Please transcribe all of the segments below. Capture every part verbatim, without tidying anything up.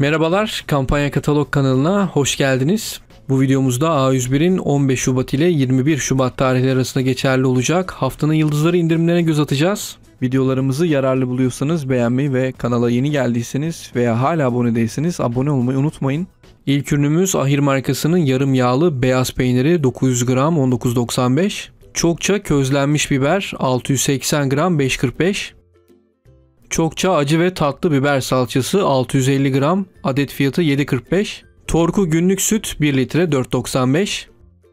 Merhabalar, Kampanya Katalog kanalına hoş geldiniz. Bu videomuzda A yüz bir'in on beş Şubat ile yirmi bir Şubat tarihleri arasında geçerli olacak haftanın yıldızları indirimlerine göz atacağız. Videolarımızı yararlı buluyorsanız beğenmeyi ve kanala yeni geldiyseniz veya hala abone değilseniz abone olmayı unutmayın. İlk ürünümüz Ahir markasının yarım yağlı beyaz peyniri dokuz yüz gram on dokuz doksan beş. Çokça közlenmiş biber altı yüz seksen gram beş kırk beş. Çokça acı ve tatlı biber salçası altı yüz elli gram, adet fiyatı yedi kırk beş. Torku günlük süt bir litre dört doksan beş.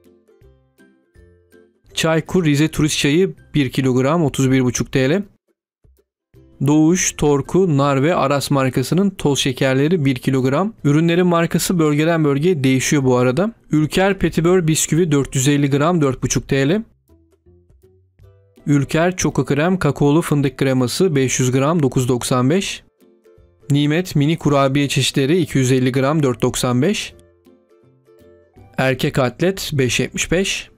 Çaykur Rize Turist Çayı bir kilogram otuz bir buçuk TL. Doğuş, Torku, Nar ve Aras markasının toz şekerleri bir kilogram. Ürünlerin markası bölgeden bölgeye değişiyor bu arada. Ülker Petibör bisküvi dört yüz elli gram dört buçuk TL. Ülker Çoko Krem kakaolu fındık kreması beş yüz gram dokuz doksan beş. Nimet mini kurabiye çeşitleri iki yüz elli gram dört doksan beş. Erkek atlet beş yetmiş beş.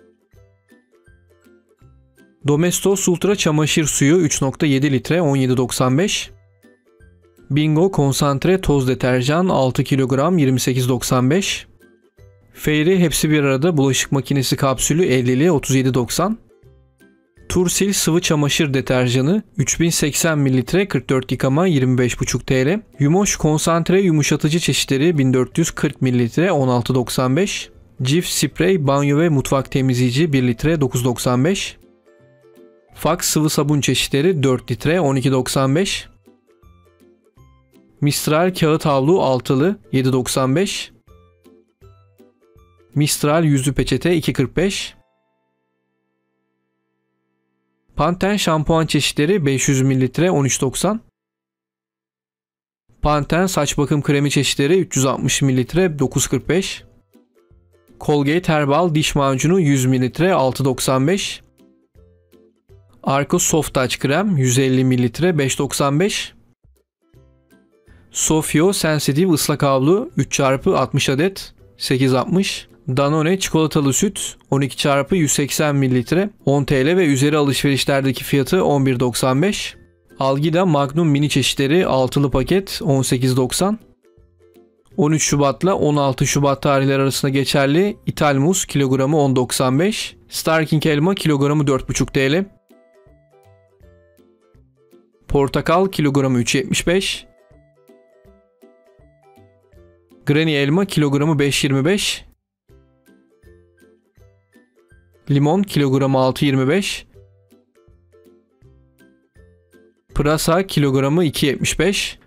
Domestos Ultra çamaşır suyu üç nokta yedi litre on yedi doksan beş. Bingo konsantre toz deterjan altı kilogram yirmi sekiz doksan beş. Fairy hepsi bir arada bulaşık makinesi kapsülü ellili otuz yedi doksan. Tursil sıvı çamaşır deterjanı üç bin seksen mililitre kırk dört yıkama yirmi beş buçuk TL. Yumoş konsantre yumuşatıcı çeşitleri bin dört yüz kırk mililitre on altı doksan beş. Cif sprey banyo ve mutfak temizleyici bir litre dokuz doksan beş. Fax sıvı sabun çeşitleri dört litre on iki doksan beş. Mistral kağıt havlu altılı yedi doksan beş. Mistral yüzlü peçete iki kırk beş. Pantene şampuan çeşitleri beş yüz mililitre on üç doksan. Pantene saç bakım kremi çeşitleri üç yüz altmış mililitre dokuz kırk beş. Colgate Herbal diş macunu yüz mililitre altı doksan beş. Arko Soft Touch krem yüz elli mililitre beş doksan beş. Sofio Sensitive ıslak havlu üç çarpı altmış adet sekiz altmış. Danone çikolatalı süt on iki çarpı yüz seksen mililitre on TL ve üzeri alışverişlerdeki fiyatı on bir doksan beş. Algida Magnum mini çeşitleri altılı paket on sekiz doksan. on üç Şubat ile on altı Şubat tarihleri arasında geçerli ithal muz kilogramı on doksan beş. Starking elma kilogramı dört buçuk TL. Portakal kilogramı üç yetmiş beş. Granny elma kilogramı beş yirmi beş. Limon kilogramı altı yirmi beş. Pırasa kilogramı iki yetmiş beş.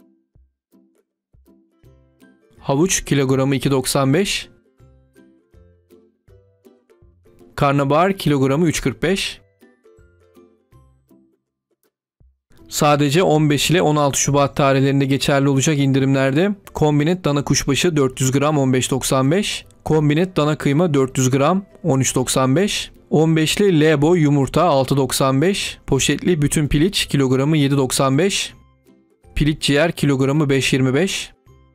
Havuç kilogramı iki doksan beş. Karnabahar kilogramı üç kırk beş. Sadece on beş ile on altı Şubat tarihlerinde geçerli olacak indirimlerde kombinet dana kuşbaşı dört yüz gram on beş doksan beş. Kombinet dana kıyma dört yüz gram on üç doksan beş. on beşli L boy yumurta altı doksan beş. Poşetli bütün piliç kilogramı yedi doksan beş. Piliç ciğer kilogramı beş yirmi beş.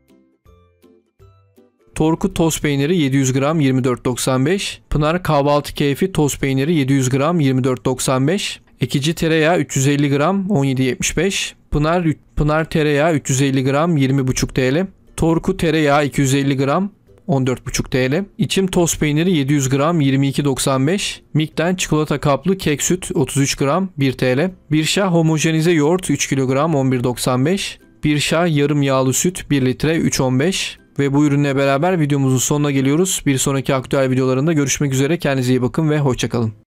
Torku toz peyniri yedi yüz gram yirmi dört doksan beş. Pınar kahvaltı keyfi toz peyniri yedi yüz gram yirmi dört doksan beş. Ekici tereyağı üç yüz elli gram on yedi yetmiş beş. Pınar Pınar tereyağı üç yüz elli gram yirmi buçuk TL. Torku tereyağı iki yüz elli gram on dört buçuk TL. İçim toz peyniri yedi yüz gram yirmi iki doksan beş. Mikten çikolata kaplı kek süt otuz üç gram bir TL. Birşah homojenize yoğurt üç kilogram on bir doksan beş. Birşah yarım yağlı süt bir litre üç on beş. Ve bu ürünle beraber videomuzun sonuna geliyoruz. Bir sonraki aktüel videolarında görüşmek üzere. Kendinize iyi bakın ve hoşça kalın.